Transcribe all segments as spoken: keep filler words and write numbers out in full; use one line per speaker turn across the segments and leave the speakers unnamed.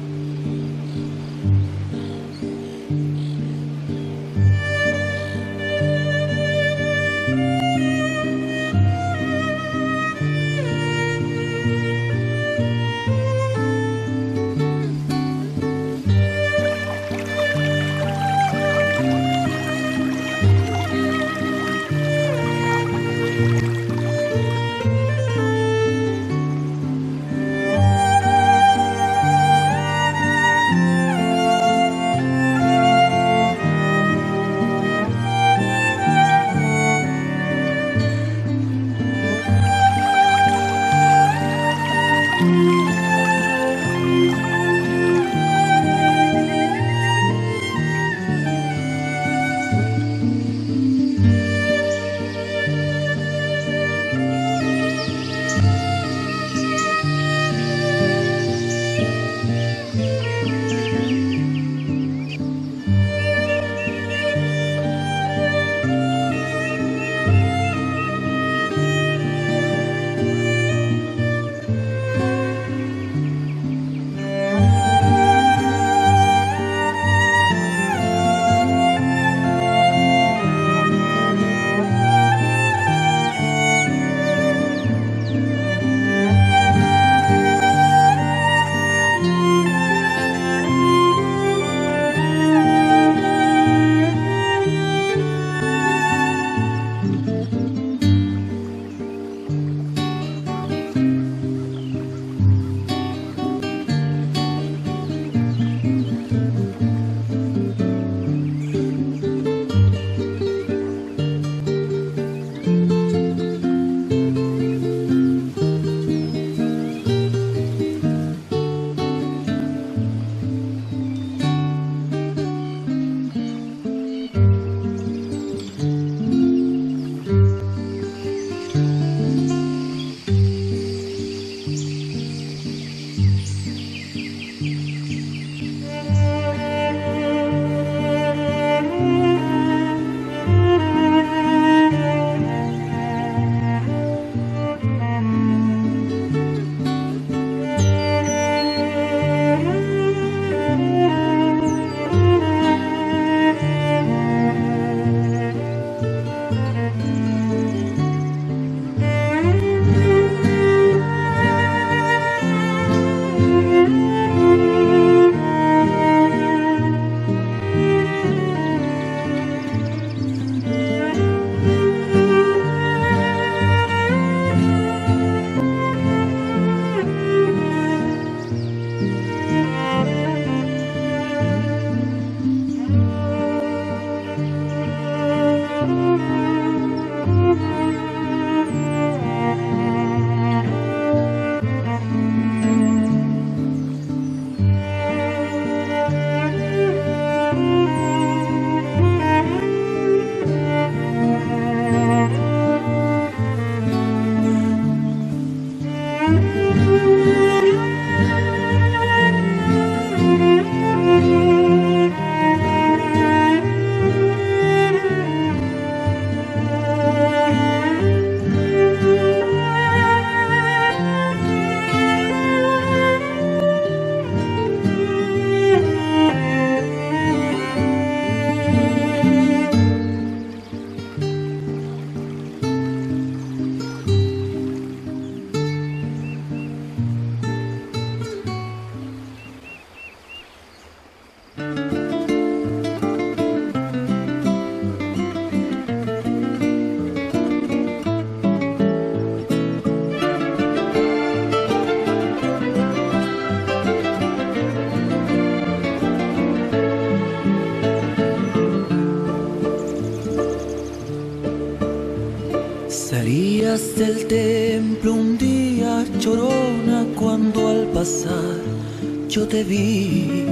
Salías del templo un día, llorona, cuando al pasar yo te vi.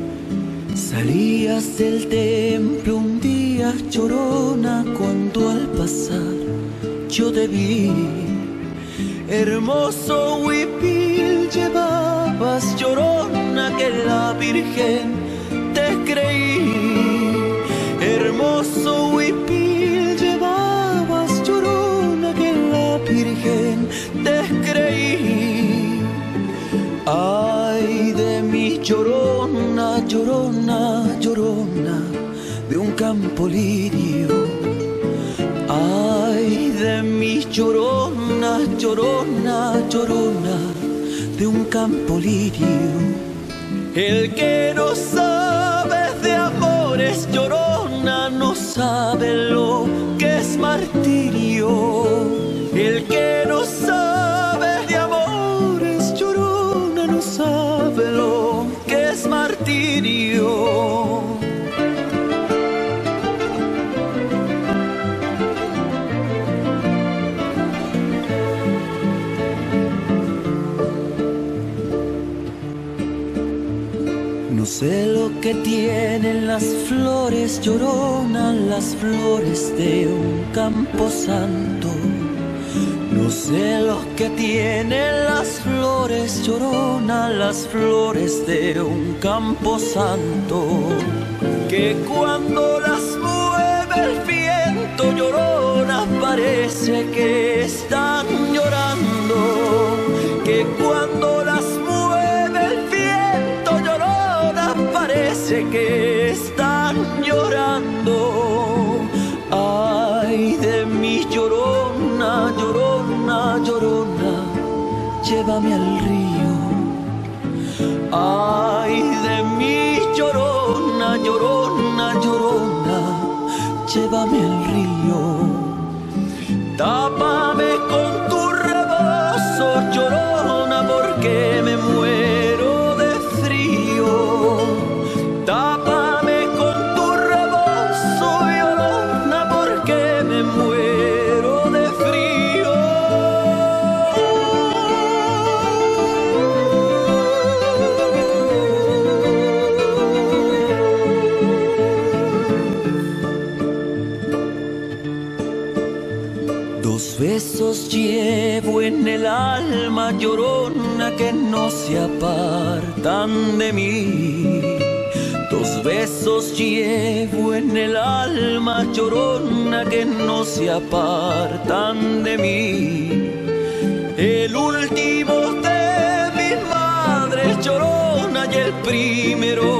Salías del templo un día, llorona, cuando al pasar yo te vi. Hermoso huipil llevabas, llorona, que la Virgen te creí. Hermoso huipil llevabas, llorona, que la Virgen te creí. Ay de mí, mi llorona, llorona, llorona de un campo lirio. Ay, de mi llorona, llorona, llorona de un campo lirio. El que no sabe de amores, llorona, no sabe lo que es martirio. El que no sabe de amores, llorona, no sabe lo que es martirio. No sé lo que tienen las flores, llorona, las flores de un campo santo. No sé lo que tienen las flores, llorona, las flores de un campo santo. Que cuando las mueve el viento, llorona, parece que están llorando. Que cuando las mueve el viento, llorona, parece que están llorando. Ay, de mi llorona, llorona, llorona, llévame al río. Ay, de mi llorona, llorona, llorona, llévame al río. Tápame con tu rebozo, llorona, porque me muero de frío. Tápame con tu rebozo, llorona, porque me muero de frío. Dos besos llevo en el alma, llorona, que no se apartan de mí. Dos besos llevo en el alma, llorona, que no se apartan de mí. El último de mis madres, llorona, y el primero